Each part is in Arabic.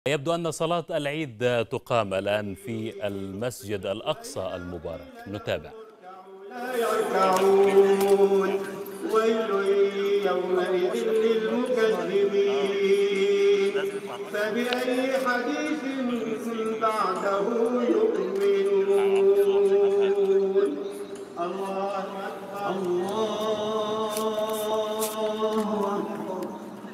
يبدو أن صلاة العيد تقام الآن في المسجد الأقصى المبارك. نتابع. لا يركعون ويل يومئذ للمكذبين فبأي حديث بعده يؤمنون. الله أكبر الله أكبر.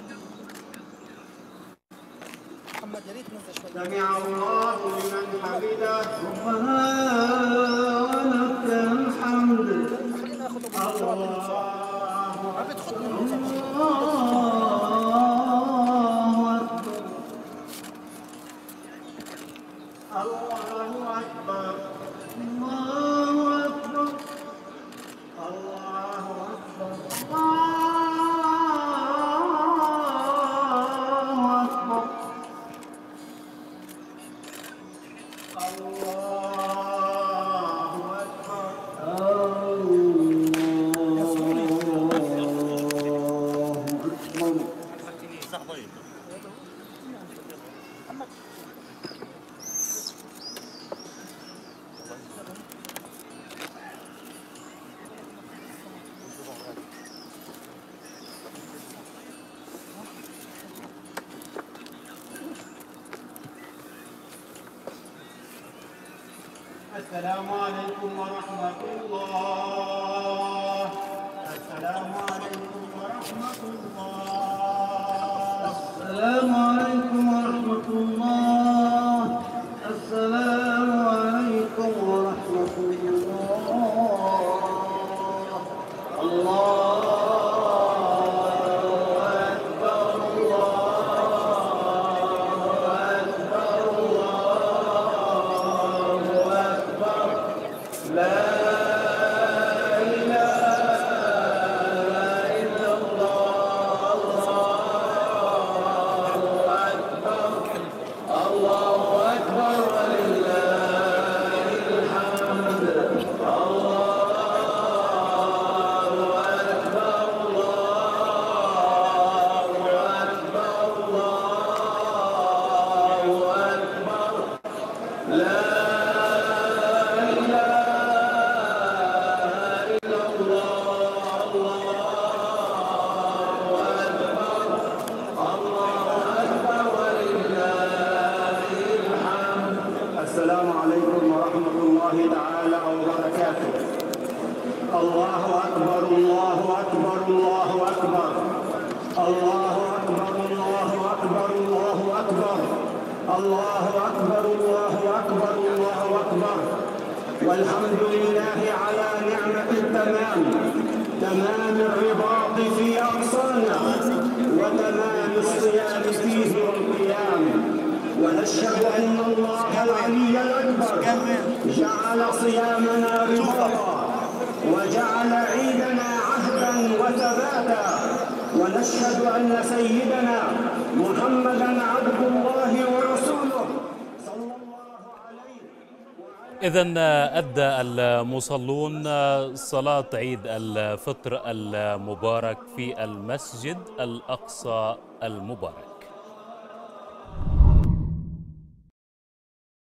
سمع الله لمن حمده ربنا ولك الحمد. الله أكبر الله أكبر الله أكبر السلام عليكم ورحمة الله. السلام عليكم ورحمة الله. السلام عليكم ورحمة الله. السلام عليكم ورحمة الله. الله السلام عليكم ورحمة الله تعالى وبركاته. الله أكبر الله أكبر الله أكبر الله أكبر الله أكبر الله أكبر الله أكبر الله أكبر الله أكبر. والحمد لله على نعمة التمام، تمام الرباط في أقصانا وتمام الصيام فيه والقيام. ونشهد أن الله العلي الأكبر جعل صيامنا رباطا وجعل عيدنا عهدا وثباتا. ونشهد أن سيدنا محمدا عبد الله ورسوله صلى الله عليه. إذن أدى المصلون صلاة عيد الفطر المبارك في المسجد الأقصى المبارك.